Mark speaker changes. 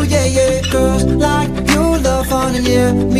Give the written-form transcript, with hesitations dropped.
Speaker 1: yeah, yeah. Girls like you love fun and yeah,